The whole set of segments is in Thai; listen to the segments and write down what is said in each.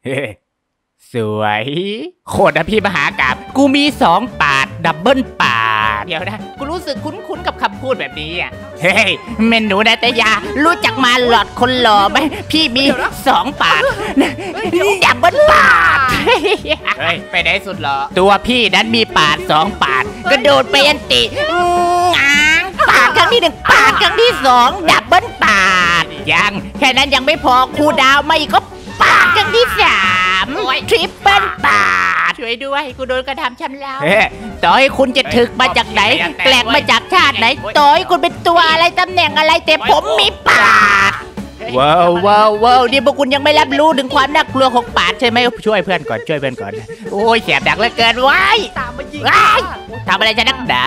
เฮ้สวยโคตรนะพี่มหากาพย์กูมี2 ปาดดับเบิลปาดเดี๋ยวนะกูรู้สึกคุ้นๆกับคำพูดแบบนี้อ่ะเฮ้ยเมนูนาตยารู้จักมาหลอดคนหล่อไหมพี่มี2 ปาดดับเบิลปาดเฮ้ยไปได้สุดเหรอตัวพี่นั้นมีปาด2 ปาดกระโดดไปอันติปาดครั้งที่1ปาดครั้งที่2ดับเบิลปาดยังแค่นั้นยังไม่พอคูดาวมาอีกก็ปาดครั้งที่3ทริปเปิลปาดช่วยด้วยกูโดนกระทำชำเราต่อให้คุณจะถึกมาจากไหนแกลกมาจากชาติไหนต่อให้คุณเป็นตัวอะไรตำแหน่งอะไรแต่ผมมีปาดว้าวนี่พวกคุณยังไม่รับรู้ถึงความน่ากลัวของปาดใช่ไหมช่วยเพื่อนก่อนโอ้ยแสบดักเหลือเกินว้ายทำอะไรจะนักหนา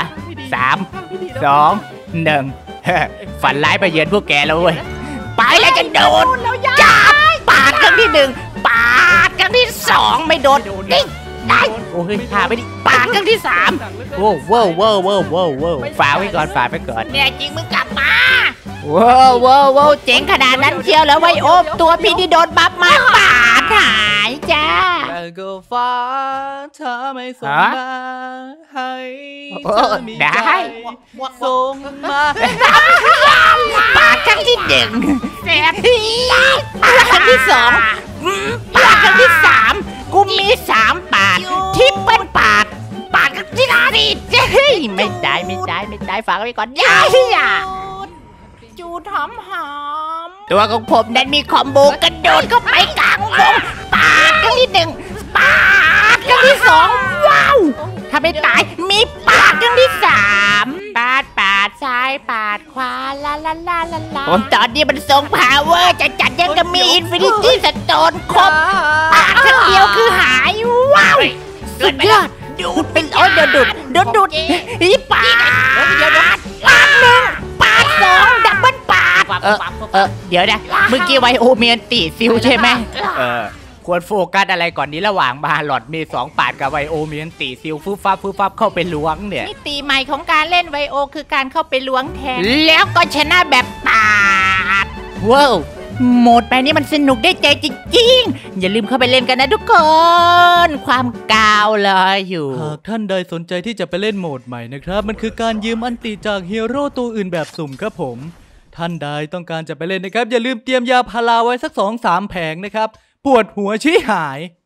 3 2 1ฝันร้ายไปเยือนพวกแกแล้วเว้ยไปแล้วจะโดนจับปาดครั้งที่1ปาดครั้งที่2ไม่โดนนี่ได้โอ้ยพาไปดิปาดครั้งที่3ว้าวฝากไว้ก่อนเนี่ยจริงมึงกลับมาว้าวเจ๋งขนาดนั้นเชียวแล้วไวโอมตัวพี่ที่โดนบัฟมาปาดหายจ้าแต่ก็ฟ้าเธอไม่ส่งมาให้ได้ส่งมาปาดครั้งที่1แสบปาดครั้งที่2ปาดครั้งที่3กูมี3 ปาดทิปเปิลปาดครั้งที่4ไม่ได้ฝากไว้ก่อนอย่าจูดหอมตัวของผมนั้นมีคอมโบกระโดดเข้าไปกลางวงปาดครั้งที่1ปาดครั้งที่2ว้าวถ้าไม่ตายมีปาดครั้งที่3ปาดซ้ายปาดขวาลาผมตอนนี้มันทรงพาวเวอร์จะจัดยังกับมีอินฟินิตี้สโตนครบปาดครั้งเดียวคือหายว้าวสุดยอดดูดเป็นดูดอีปาด1ปาด2ดับเบิลปาดเดี๋ยวนะเมื่อกี้ไวโอเมียนติซิลใช่ไหมควรโฟกัสอะไรก่อนนี้ระหว่างบาหลอดมี2 ปาดกับไวโอเมียนติซิลฟึบฟับเข้าไปล้วงเนี่ยมิติใหม่ของการเล่นไวโอคือการเข้าไปล้วงแทนแล้วก็ชนะแบบปาดว้าวโหมดแบบนี้มันสนุกได้ใจจริงๆอย่าลืมเข้าไปเล่นกันนะทุกคนความกาวเลยอยู่หากท่านใดสนใจที่จะไปเล่นโหมดใหม่นะครับมันคือการยืมอันติจากฮีโร่ตัวอื่นแบบสุ่มครับผมท่านใดต้องการจะไปเล่นนะครับอย่าลืมเตรียมยาพาราไว้สัก 2-3 แผงนะครับปวดหัวชี้หาย